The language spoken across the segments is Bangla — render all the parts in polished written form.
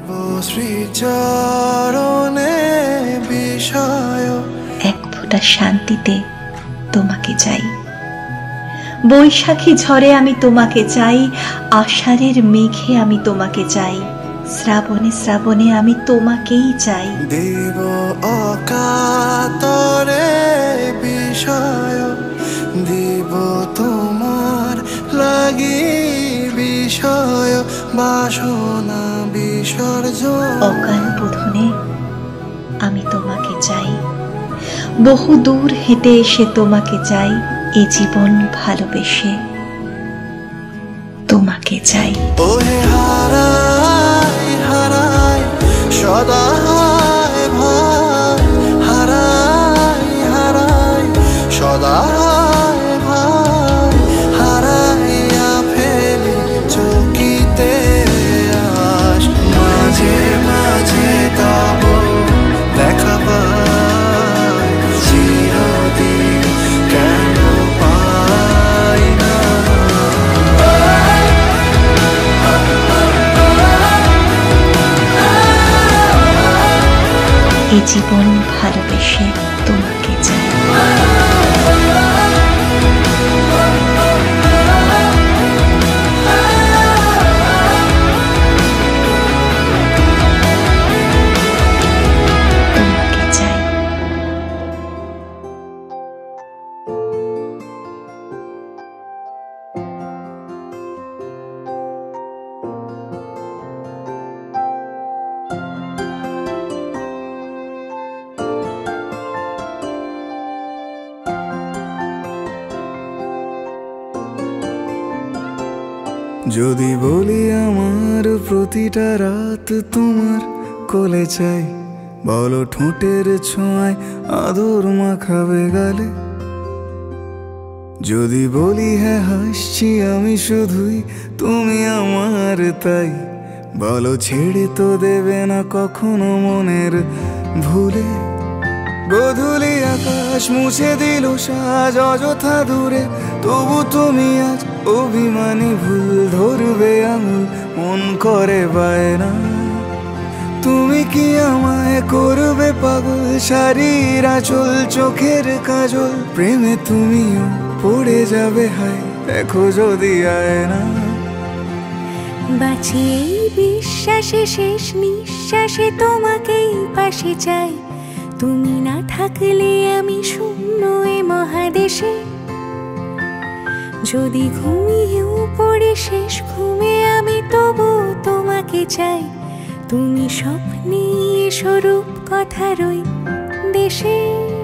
শ্রীচরণে বিষয় এক ফোঁটা শান্তিতে তোমাকে চাই, বৈশাখী ঝড়ে আমি তোমাকে চাই, আষাঢ়ের মেঘে আমি তোমাকে চাই, শ্রাবণে শ্রাবণে আমি তোমাকেই চাই। দেব অকাতরে বিষয় দিব তোমার লাগি বিষয় বাসনা বিসর্জন। অকাল বোধনে আমি তোমাকে চাই, বহু দূর হেঁটে এসে তোমাকে চাই, এ জীবন ভালোবেসে তোমাকে চাই। ওহে হারাই হারাই সদা ভাই, হারাই হারাই সদা ভাই, হারাইয়া ফেলি চকিতে আস, মাঝে মাঝে তব দেখা পাই, চিরদিন কেন পাই না। এ জীবন ভালোবেসে তোমাকে চাই। যদি বলি আমার প্রতিটা রাত তোমার কোলে চাই, বলো ঠোঁটের ছোঁয়ায় আদর মাখাবে গালে। যদি বলি হ্যাঁ হাসছি আমি শুধুই, তুমি আমার তাই, বলো ছেড়ে তো দেবে না কখনো মনের ভুলে। গোধূলি আকাশ মুছে দিল সাজ অযথা দূরে, তবু তুমি আজ অভিমানী ভুল ধরবে আঙুল, মন করে বায়না। তুমি কি আমায় করবে পাগল, শাড়ির আঁচল চোখের কাজল, প্রেমে তুমিও পড়ে যাবে হায় দেখো যদি আয়না। বাঁচি এই বিশ্বাসে শেষ নিঃশ্বাসে তোমাকেই পাশে চাই, তুমি না থাকলে আমি শূন্য এ মহাদেশে। যদি ঘুমিয়েও পড়ে শেষ ঘুমে আমি তবু তোমাকে চাই, তুমি স্বপ্নে স্বরূপ কথার ওই দেশে।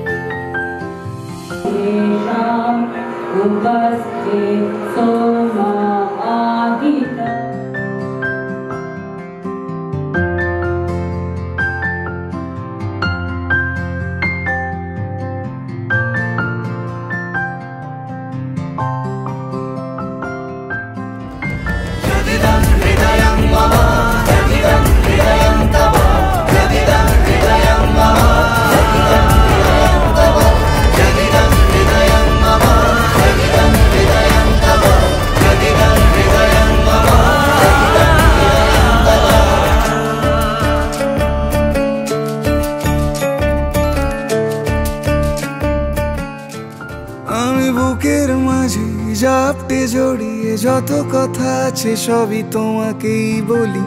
আমি বুকের মাঝে জাপটে জড়িয়ে যত কথা আছে সবই তোমাকেই বলি।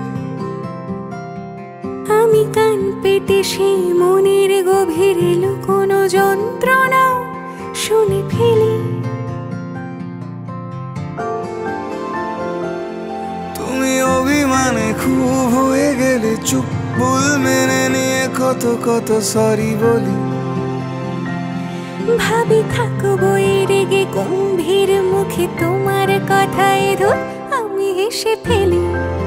আমি কান পেতে সেই মনের গভীরে লুকোনো যন্ত্রণা শুনে ফেলি। তুমি অভিমানে খুব হয়ে গেলে চুপ, ভুল মেনে নিয়ে কত কত সরি বলি। ভাবি থাকবো এই রেগে গম্ভীর মুখে তোমার কথায় ধর আমি হেসে ফেলি।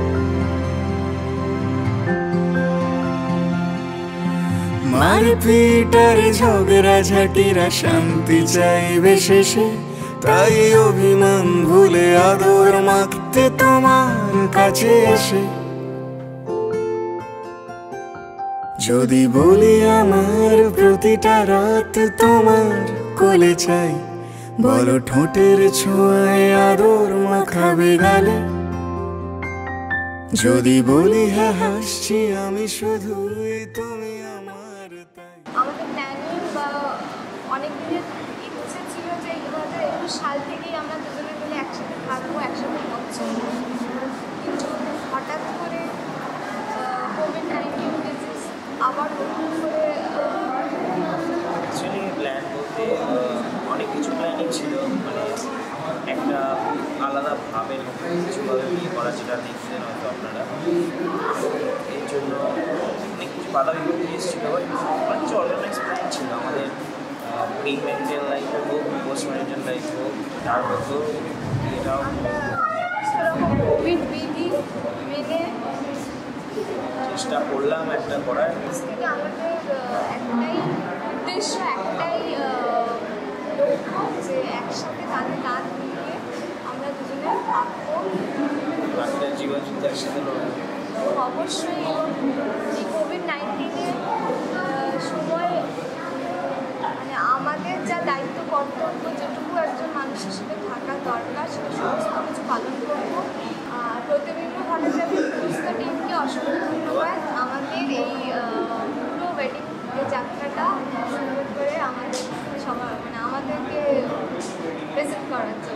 মারপিট আর ঝগড়া ঝাঁটিরা শান্তি চাইবে শেষে, তাই অভিমান ভুলে আদর মাখতে তোমার কাছে এসে। যদি বলি আমার প্রতিটা রাত তোমার কোলে চাই, বলো ঠোঁটের ছোঁয়ায় আদর মাখাবে গালে। যদি বলি হ্যাঁ হাসছি আমি শুধুই তুমি আমার তাই। আমাদের প্ল্যানিং বা অনেক দিনের ইচ্ছে ছিল যে 2021 সাল থেকেই আমরা দুজনে মিলে একসাথে থাকবো, একসাথে বছর। কিন্তু হঠাৎ করে কোভিড-19 ডিজিজ আবার নতুন করে অ্যাকচুয়ালি প্ল্যান বলতে অনেক কিছু প্ল্যানিং ছিল, মানে একটা আলাদাভাবে কিছুভাবে বিয়ে করা, যেটা দেখছেন হয়তো আপনারা। এর জন্য অনেক কিছু বাধা বিপত্তি এসেছিল, অনেক কিছু অর্গানাইজ প্ল্যান ছিল আমাদের। প্রি ম্যারিটাল লাইফ হোক, পোস্ট ম্যারিটাল লাইফ হোক, তার মধ্যেও এটাও কোভিড বিধি মেনে চেষ্টা করলাম একটা করার। থেকে আমাদের একটাই উদ্দেশ্য, একটাই লক্ষ্য যে একসাথে কাঁধে কাঁধ মিলিয়ে আমরা দুজনে থাকবো, বাকিটা জীবন যুদ্ধ একসাথে লড়বো। অবশ্যই। এই কোভিড-19-এর সময় মানে আমাদের যা দায়িত্ব কর্তব্য, যেটুকু একজন মানুষ হিসেবে থাকা দরকার, সেটা সমস্ত কিছু পালন করবো। প্রতিবিম্ব ভট্টাচার্যের সমস্ত টিমকে অসংখ্য ধন্যবাদ আমাদের এই পুরো ওয়েডিং যাত্রাটা সুন্দর করে আমাদের সবার মানে আমাদেরকে প্রেজেন্ট করার জন্য।